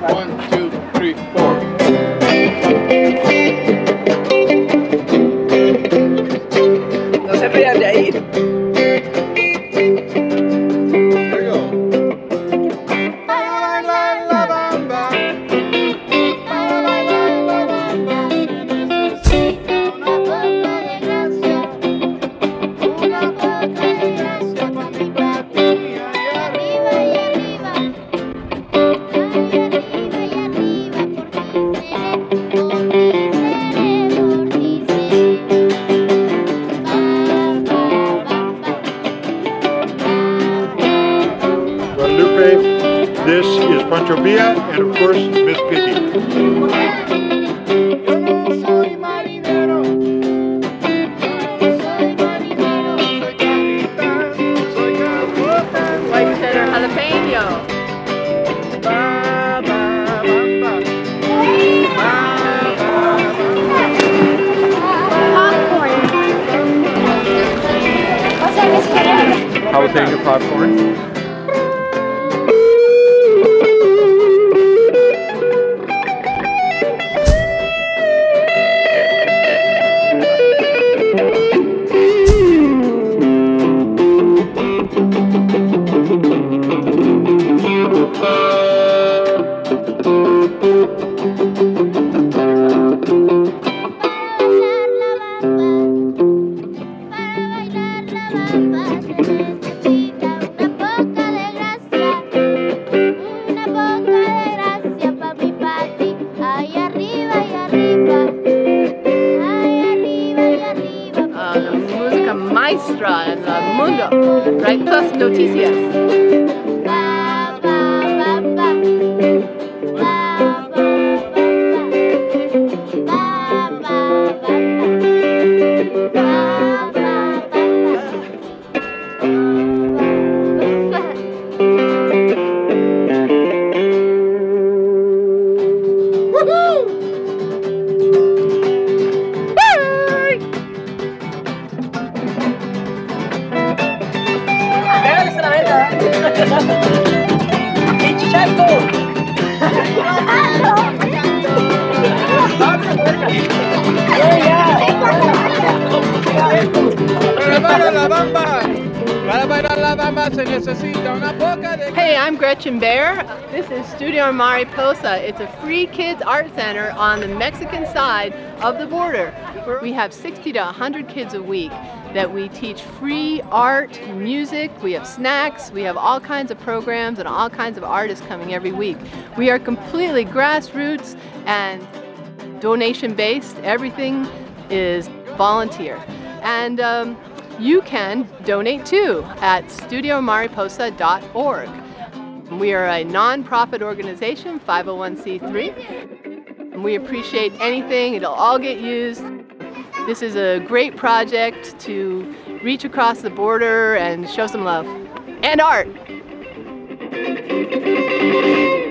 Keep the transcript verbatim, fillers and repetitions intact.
One, two, three, four. No se vayan de ahí. There you go. This is Pancho Villa and of course Miss Piggy. White cheddar jalapeno. Jalapeno popcorn. Maestra en el mundo, right? Plus noticias. Hey, I'm Gretchen Baer. This is Studio Mariposa. It's a free kids art center on the Mexican side of the border. We have sixty to one hundred kids a week that we teach free art, music, we have snacks, we have all kinds of programs and all kinds of artists coming every week. We are completely grassroots and donation based. Everything is volunteer. And um, you can donate too at studio mariposa dot org. We are a non-profit organization, five oh one c three. We appreciate anything, it'll all get used. This is a great project to reach across the border and show some love. And art!